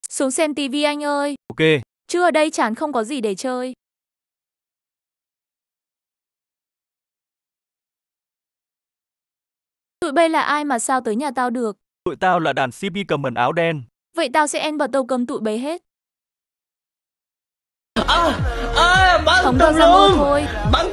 Xuống xem tivi anh ơi. Ok. Chứ ở đây chán không có gì để chơi. Tụi bay là ai mà sao tới nhà tao được? Tụi tao là đàn CP cầm mần áo đen. Vậy tao sẽ end vào tàu cấm tụi bay hết. Bắn Hóng tùm vào ra mơ luôn. thôi. Bắn